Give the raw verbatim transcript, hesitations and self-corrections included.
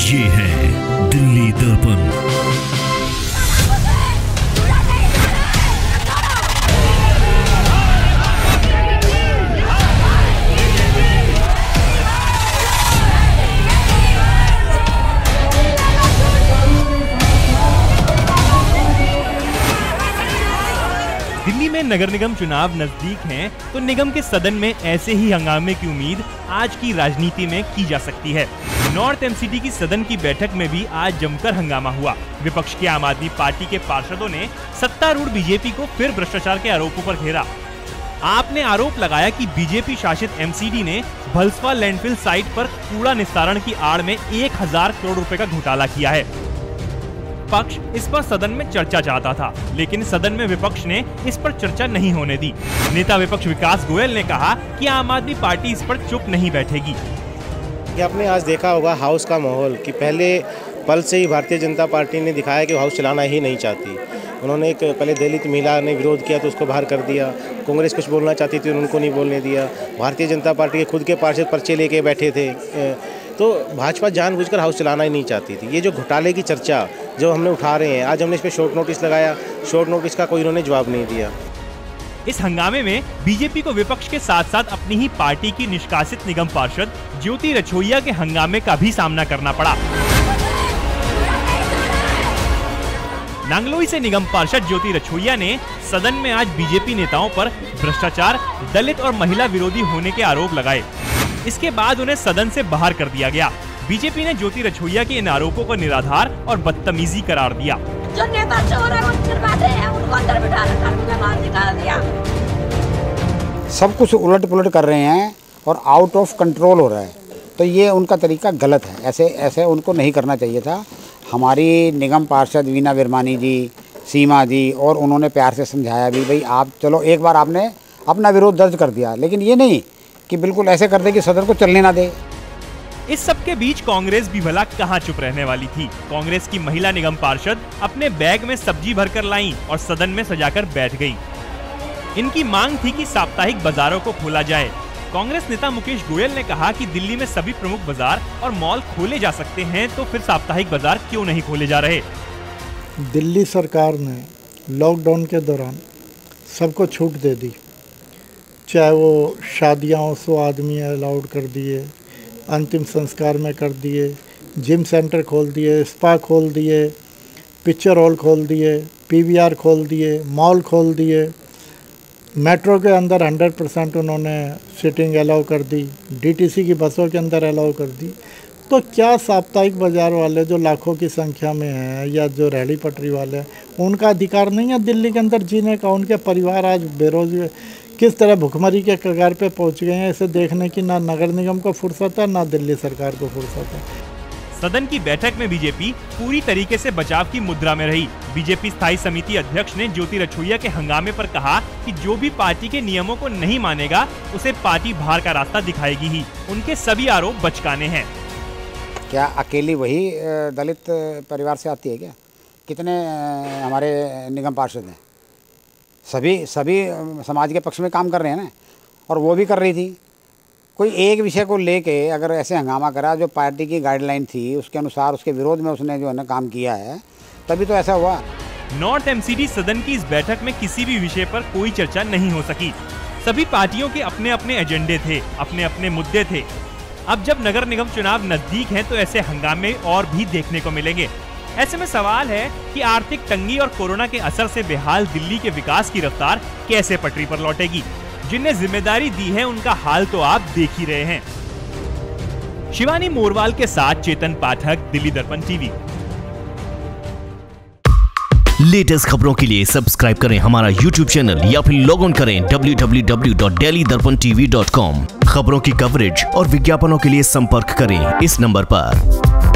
ये है दिल्ली दर्पण। दिल्ली में नगर निगम चुनाव नजदीक हैं, तो निगम के सदन में ऐसे ही हंगामे की उम्मीद आज की राजनीति में की जा सकती है। नॉर्थ एमसीडी की सदन की बैठक में भी आज जमकर हंगामा हुआ। विपक्ष के आम आदमी पार्टी के पार्षदों ने सत्तारूढ़ बीजेपी को फिर भ्रष्टाचार के आरोपों पर घेरा। आपने आरोप लगाया कि बीजेपी शासित एमसीडी ने भलसवा लैंडफिल साइट पर कूड़ा निस्तारण की आड़ में एक हजार करोड़ रुपए का घोटाला किया है। पक्ष इस पर सदन में चर्चा चाहता था, लेकिन सदन में विपक्ष ने इस पर चर्चा नहीं होने दी। नेता विपक्ष विकास गोयल ने कहा कि आम आदमी पार्टी इस पर चुप नहीं बैठेगी। कि आपने आज देखा होगा हाउस का माहौल कि पहले पल से ही भारतीय जनता पार्टी ने दिखाया कि हाउस चलाना ही नहीं चाहती। उन्होंने एक पहले दलित महिला ने विरोध किया तो उसको बाहर कर दिया। कांग्रेस कुछ बोलना चाहती थी, उनको नहीं बोलने दिया। भारतीय जनता पार्टी के खुद के पार्षद पर्चे लेके बैठे थे। तो भाजपा जानबूझकर हाउस चलाना ही नहीं चाहती थी। ये जो घोटाले की चर्चा जो हमने उठा रहे हैं, आज हमने इस पर शॉर्ट नोटिस लगाया, शॉर्ट नोटिस का कोई इन्होंने जवाब नहीं दिया। इस हंगामे में बीजेपी को विपक्ष के साथ साथ अपनी ही पार्टी की निष्कासित निगम पार्षद ज्योति रछोइया के हंगामे का भी सामना करना पड़ा। नांगलोई से निगम पार्षद ज्योति रछोइया ने सदन में आज बीजेपी नेताओं पर भ्रष्टाचार, दलित और महिला विरोधी होने के आरोप लगाए। इसके बाद उन्हें सदन से बाहर कर दिया गया। बीजेपी ने ज्योति रछोइया के इन आरोपों को निराधार और बदतमीजी करार दिया। जो नेता चोर है, हैं, उनको अंदर बिठा रखा, बाहर निकाल दिया। सब कुछ उलट पुलट कर रहे हैं और आउट ऑफ कंट्रोल हो रहा है, तो ये उनका तरीका गलत है। ऐसे ऐसे उनको नहीं करना चाहिए था। हमारी निगम पार्षद वीना विरमानी जी, सीमा जी, और उन्होंने प्यार से समझाया भी, भाई आप चलो, एक बार आपने अपना विरोध दर्ज कर दिया, लेकिन ये नहीं कि बिल्कुल ऐसे कर दे कि सदन को चलने ना दे। इस सब के बीच कांग्रेस भी भला कहां चुप रहने वाली थी। कांग्रेस की महिला निगम पार्षद अपने बैग में सब्जी भरकर लाईं और सदन में सजाकर बैठ गई। इनकी मांग थी कि साप्ताहिक बाजारों को खोला जाए। कांग्रेस नेता मुकेश गोयल ने कहा कि दिल्ली में सभी प्रमुख बाजार और मॉल खोले जा सकते हैं, तो फिर साप्ताहिक बाजार क्यों नहीं खोले जा रहे। दिल्ली सरकार ने लॉकडाउन के दौरान सबको छूट दे दी, चाहे वो शादियाँ हो सौ आदमी अलाउड कर दिए, अंतिम संस्कार में कर दिए, जिम सेंटर खोल दिए, स्पा खोल दिए, पिक्चर हॉल खोल दिए, पीवीआर खोल दिए, मॉल खोल दिए। मेट्रो के अंदर हंड्रेड परसेंट उन्होंने सीटिंग अलाउ कर दी, डीटीसी की बसों के अंदर अलाउ कर दी। तो क्या साप्ताहिक बाज़ार वाले जो लाखों की संख्या में हैं, या जो रेहड़ी पटरी वाले हैं, उनका अधिकार नहीं है दिल्ली के अंदर जीने का? उनके परिवार आज बेरोजगार किस तरह भुखमरी के कगार पे पहुंच गए हैं, इसे देखने की ना नगर निगम को फुर्सत है, ना दिल्ली सरकार को फुर्सत है। सदन की बैठक में बीजेपी पूरी तरीके से बचाव की मुद्रा में रही। बीजेपी स्थायी समिति अध्यक्ष ने ज्योति रछोइया के हंगामे पर कहा कि जो भी पार्टी के नियमों को नहीं मानेगा, उसे पार्टी बाहर का रास्ता दिखाएगी ही। उनके सभी आरोप बचकाने हैं। क्या अकेली वही दलित परिवार से आती है क्या? कितने हमारे निगम पार्षद हैं? सभी सभी समाज के पक्ष में काम कर रहे हैं ना, और वो भी कर रही थी। कोई एक विषय को लेके अगर ऐसे हंगामा करा, जो पार्टी की गाइडलाइन थी उसके अनुसार, उसके विरोध में उसने जो है ना काम किया है, तभी तो ऐसा हुआ। नॉर्थ एमसीडी सदन की इस बैठक में किसी भी विषय पर कोई चर्चा नहीं हो सकी। सभी पार्टियों के अपने अपने एजेंडे थे, अपने अपने मुद्दे थे। अब जब नगर निगम चुनाव नजदीक हैं, तो ऐसे हंगामे और भी देखने को मिलेंगे। ऐसे में सवाल है कि आर्थिक तंगी और कोरोना के असर से बेहाल दिल्ली के विकास की रफ्तार कैसे पटरी पर लौटेगी। जिन्हें जिम्मेदारी दी है, उनका हाल तो आप देख ही रहे हैं। शिवानी मोरवाल के साथ चेतन पाठक, दिल्ली दर्पण टीवी। लेटेस्ट खबरों के लिए सब्सक्राइब करें हमारा यूट्यूब चैनल या फिर लॉग ऑन करें W W W dot Delhi Darpan TV dot com. खबरों की कवरेज और विज्ञापनों के लिए संपर्क करें इस नंबर पर।